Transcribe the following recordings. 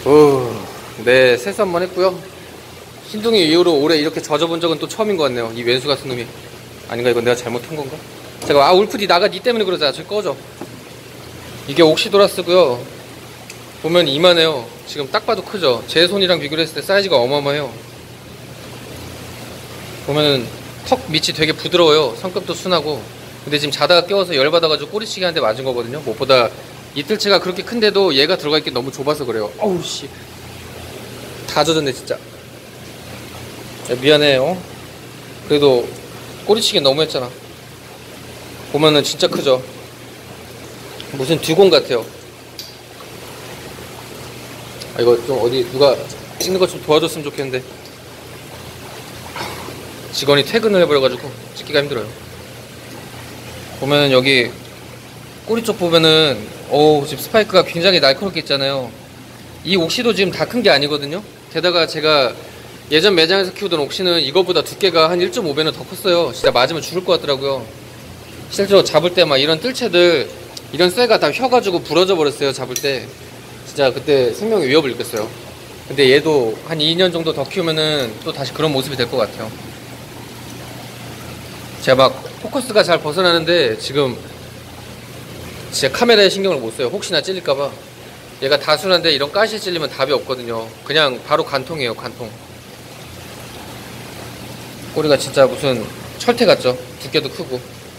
네, 세수 한번 했고요. 흰둥이 이후로 올해 이렇게 젖어본 적은 또 처음인 것 같네요. 이 왼수 같은 놈이. 아닌가? 이건 내가 잘못한 건가? 제가 울프 니 나가. 니 때문에 그러자. 저기 꺼져. 이게 옥시도라스고요. 보면 이만해요. 지금 딱 봐도 크죠? 제 손이랑 비교를 했을 때 사이즈가 어마어마해요. 보면은 턱 밑이 되게 부드러워요. 성급도 순하고. 근데 지금 자다가 깨워서 열받아가지고 꼬리치기 한 대 맞은 거거든요. 무엇보다 이 뜰채가 그렇게 큰데도 얘가 들어가 있기 너무 좁아서 그래요. 어우 씨, 다 젖었네 진짜. 미안해요. 그래도 꼬리치기 너무 했잖아. 보면은 진짜 크죠? 무슨 듀공 같아요. 아, 이거 좀 어디 누가 찍는 것 좀 도와줬으면 좋겠는데 직원이 퇴근을 해버려가지고 찍기가 힘들어요. 보면은 여기 꼬리 쪽 보면은 지금 스파이크가 굉장히 날카롭게 있잖아요. 이 옥시도 지금 다 큰 게 아니거든요. 게다가 제가 예전 매장에서 키우던 옥시는 이거보다 두께가 한 1.5배는 더 컸어요. 진짜 맞으면 죽을 것 같더라고요. 실제로 잡을 때 막 이런 뜰채들 이런 쇠가 다 휘어가지고 부러져 버렸어요. 잡을 때 진짜 그때 생명의 위협을 느꼈어요. 근데 얘도 한 2년 정도 더 키우면은 또 다시 그런 모습이 될 것 같아요. 제가 막 포커스가 잘 벗어나는데 지금 진짜 카메라에 신경을 못 써요. 혹시나 찔릴까봐. 얘가 다순한데 이런 가시에 찔리면 답이 없거든요. 그냥 바로 관통이에요. 관통. 꼬리가 진짜 무슨 철퇴 같죠? 두께도 크고.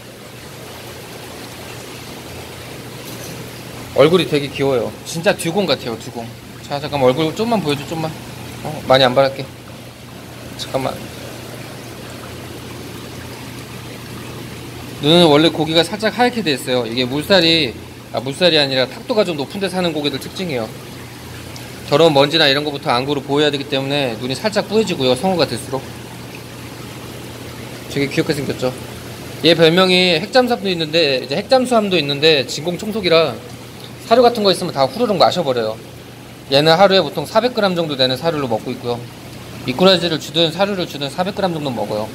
얼굴이 되게 귀여워요. 진짜 듀공 같아요. 듀공. 자, 잠깐만 얼굴 좀만 보여줘. 좀만. 많이 안 바랄게. 잠깐만. 눈은 원래 고기가 살짝 하얗게 돼 있어요. 이게 물살이 아니라 탁도가 좀 높은 데 사는 고기들 특징이에요. 더러운 먼지나 이런 거부터 안구로 보호해야 되기 때문에 눈이 살짝 뿌해지고요. 성우가 될수록. 되게 귀엽게 생겼죠. 얘 별명이 핵잠수함도 있는데, 이제 핵잠수함도 있는데 진공 청소기라 사료 같은 거 있으면 다 후루룩 마셔버려요. 얘는 하루에 보통 400g 정도 되는 사료를 먹고 있고요. 미꾸라지를 주든 사료를 주든 400g 정도 먹어요.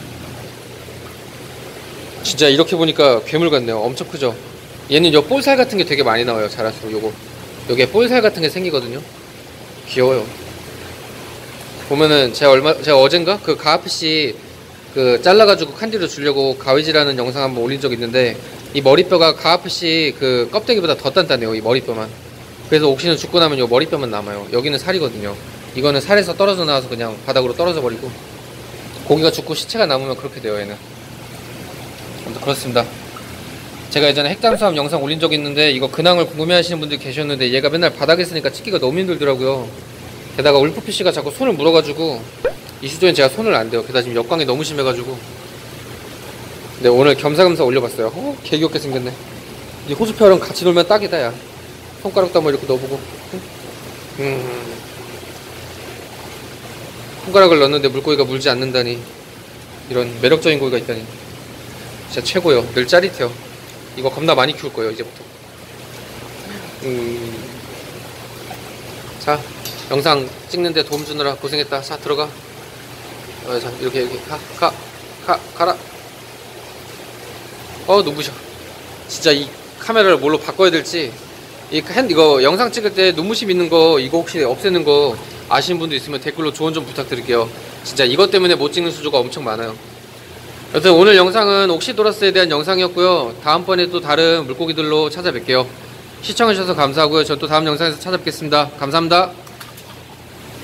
진짜 이렇게 보니까 괴물 같네요. 엄청 크죠? 얘는 요 볼살 같은 게 되게 많이 나와요. 자랄수록 요거. 여기에 볼살 같은 게 생기거든요. 귀여워요. 보면은 제가 어젠가 그 가하피씨 그 잘라가지고 칸디로 주려고 가위질하는 영상 한번 올린 적 있는데 이 머리뼈가 가하피씨 그 껍데기보다 더 단단해요. 이 머리뼈만. 그래서 옥시는 죽고 나면 요 머리뼈만 남아요. 여기는 살이거든요. 이거는 살에서 떨어져 나와서 그냥 바닥으로 떨어져 버리고 고기가 죽고 시체가 남으면 그렇게 돼요. 얘는. 아무튼 그렇습니다. 제가 예전에 핵잠수함 영상 올린 적 있는데 이거 근황을 궁금해하시는 분들이 계셨는데 얘가 맨날 바닥에 있으니까 찍기가 너무 힘들더라고요. 게다가 울프피쉬가 자꾸 손을 물어가지고 이 시조엔 제가 손을 안 대요. 게다가 지금 역광이 너무 심해가지고. 근데 오늘 겸사겸사 올려봤어요. 개 귀엽게 생겼네. 이 호수표랑 같이 놀면 딱이다 야. 손가락도 한번 이렇게 넣어보고. 손가락을 넣는데 물고기가 물지 않는다니. 이런 매력적인 고기가 있다니. 진짜 최고요. 늘 짜릿해요. 이거 겁나 많이 키울 거예요 이제부터. 자, 영상 찍는데 도움 주느라 고생했다. 자, 들어가. 자, 이렇게 가라. 눈부셔. 진짜 이 카메라를 뭘로 바꿔야 될지. 이거 영상 찍을 때 눈부심 있는 거 이거 혹시 없애는 거 아시는 분도 있으면 댓글로 조언 좀 부탁드릴게요. 진짜 이것 때문에 못 찍는 수조가 엄청 많아요. 여튼 오늘 영상은 옥시도라스에 대한 영상이었고요. 다음번에 또 다른 물고기들로 찾아뵐게요. 시청해주셔서 감사하고요. 전 또 다음 영상에서 찾아뵙겠습니다. 감사합니다.